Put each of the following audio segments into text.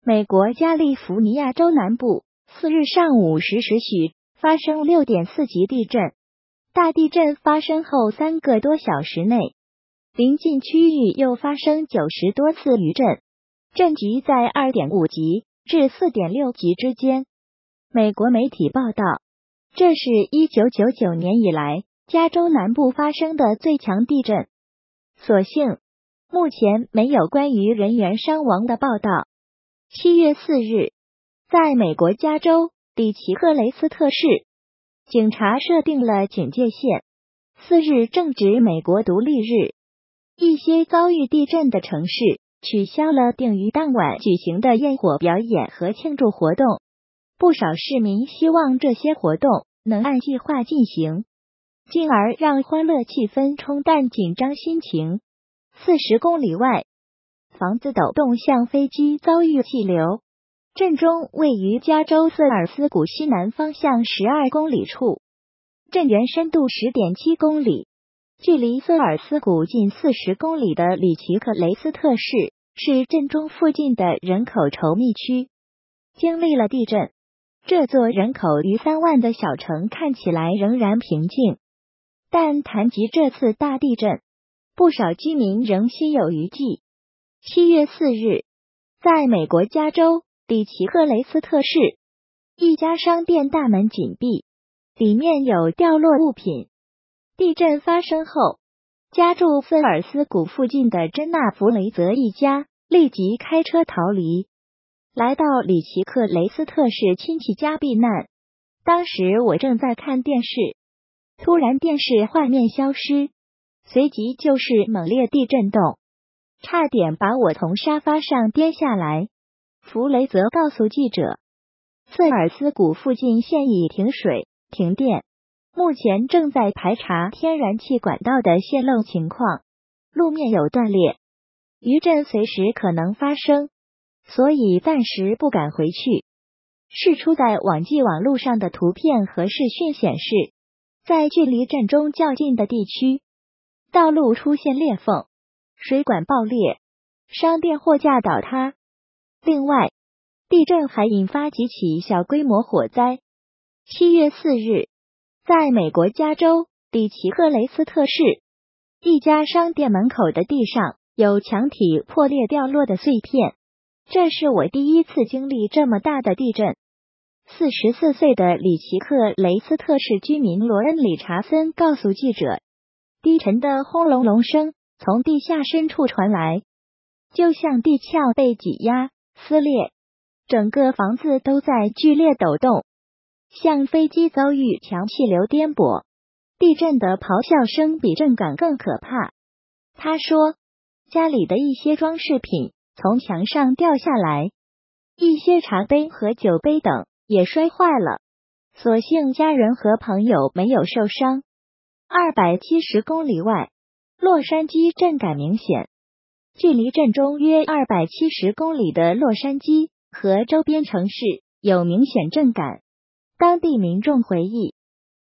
美国加利福尼亚州南部4日上午10时许发生6.4级地震。大地震发生后3个多小时内，邻近区域又发生90多次余震，震级在2.5级至4.6级之间。美国媒体报道，这是1999年以来加州南部发生的最强地震。所幸，目前没有关于人员伤亡的报道。7月4日，在美国加州里奇克雷斯特市，警察设定了警戒线。4日正值美国独立日，一些遭遇地震的城市取消了定于当晚举行的焰火表演和庆祝活动。不少市民希望这些活动能按计划进行，进而让欢乐气氛冲淡紧张心情。40公里外，房子抖动像飞机遭遇气流。震中位于加州瑟尔斯谷西南方向12公里处，震源深度10.7公里。距离瑟尔斯谷近40公里的里奇克雷斯特市是震中附近的人口稠密区。经历了地震，这座人口逾3万的小城看起来仍然平静，但谈及这次大地震，不少居民仍心有余悸。7月4日，在美国加州里奇克雷斯特市，一家商店大门紧闭，里面有掉落物品。地震发生后，家住瑟尔斯谷附近的珍纳弗雷泽一家立即开车逃离，来到里奇克雷斯特市亲戚家避难。当时我正在看电视，突然电视画面消失，随即就是猛烈地震动，差点把我从沙发上颠下来。弗雷泽告诉记者，瑟尔斯谷附近现已停水、停电，目前正在排查天然气管道的泄漏情况，路面有断裂，余震随时可能发生，所以暂时不敢回去。释出在网际网路上的图片和视讯显示，在距离震中较近的地区，道路出现裂缝，水管爆裂，商店货架倒塌。另外，地震还引发几起小规模火灾。7月4日，在美国加州里奇克雷斯特市，一家商店门口的地上有墙体破裂掉落的碎片。这是我第一次经历这么大的地震。44岁的里奇克雷斯特市居民罗恩·理查森告诉记者，低沉的轰隆隆声从地下深处传来，就像地壳被挤压、撕裂，整个房子都在剧烈抖动，像飞机遭遇强气流颠簸。地震的咆哮声比震感更可怕。他说，家里的一些装饰品从墙上掉下来，一些茶杯和酒杯等也摔坏了，所幸家人和朋友没有受伤。270公里外，洛杉矶震感明显。距离震中约270公里的洛杉矶和周边城市有明显震感。当地民众回忆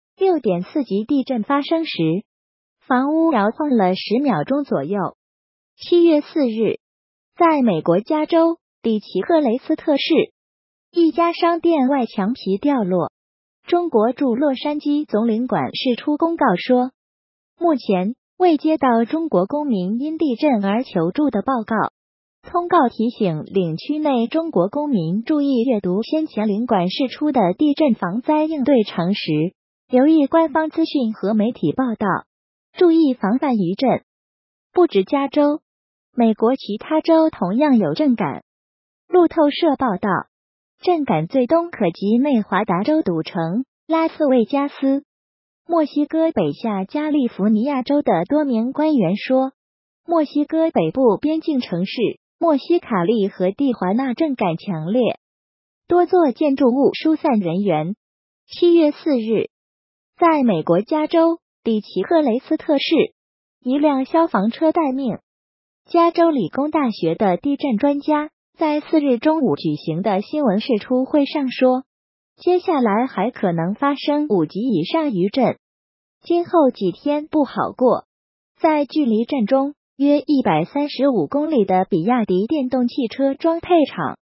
，6.4级地震发生时，房屋摇晃了10秒钟左右。7月4日，在美国加州里奇克雷斯特市，一家商店外墙皮掉落。中国驻洛杉矶总领馆释出公告说，目前未接到中国公民因地震而求助的报告。通告提醒领区内中国公民注意阅读先前领馆释出的地震防灾应对常识，留意官方资讯和媒体报道，注意防范余震。不止加州，美国其他州同样有震感。路透社报道，震感最东可及内华达州赌城拉斯维加斯。墨西哥北下加利福尼亚州的多名官员说，墨西哥北部边境城市墨西卡利和蒂华纳震感强烈，多座建筑物疏散人员。7月4日，在美国加州里奇克雷斯特市，一辆消防车待命。加州理工大学的地震专家在4日中午举行的新闻释出会上说，接下来还可能发生5级以上余震，今后几天不好过。在距离震中约135公里的比亚迪电动汽车装配厂，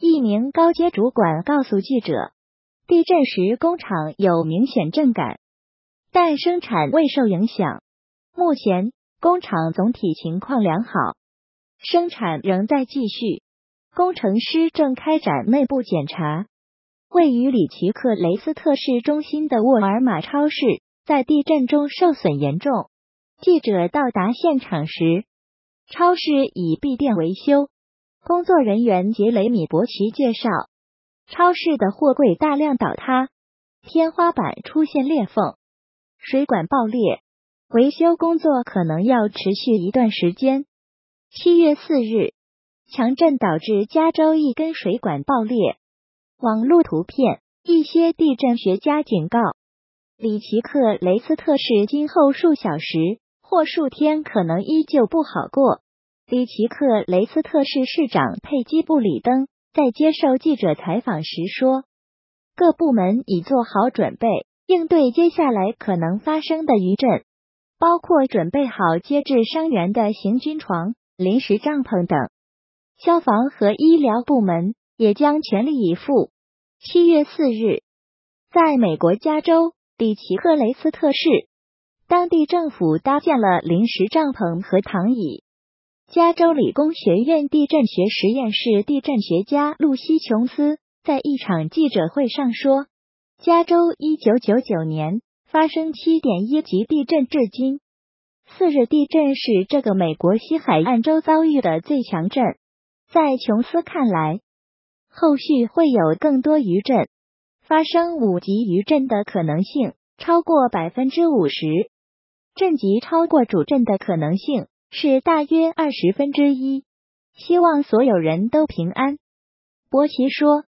一名高阶主管告诉记者，地震时工厂有明显震感，但生产未受影响。目前工厂总体情况良好，生产仍在继续。工程师正开展内部检查。位于里奇克雷斯特市中心的沃尔玛超市在地震中受损严重。记者到达现场时，超市已闭店维修。工作人员杰雷米·伯奇介绍，超市的货柜大量倒塌，天花板出现裂缝，水管爆裂，维修工作可能要持续一段时间。7月4日，强震导致加州一根水管爆裂。网络图片，一些地震学家警告，里奇克雷斯特市今后数小时或数天可能依旧不好过。里奇克雷斯特市市长佩基·布里登在接受记者采访时说，各部门已做好准备，应对接下来可能发生的余震，包括准备好接治伤员的行军床、临时帐篷等。消防和医疗部门也将全力以赴。7月4日，在美国加州里奇克雷斯特市，当地政府搭建了临时帐篷和躺椅。加州理工学院地震学实验室地震学家露西·琼斯在一场记者会上说，加州1999年发生7.1级地震至今，4日地震是这个美国西海岸州遭遇的最强震。在琼斯看来，后续会有更多余震，发生5级余震的可能性超过 50%， 震级超过主震的可能性是大约1/20。希望所有人都平安。伯奇说，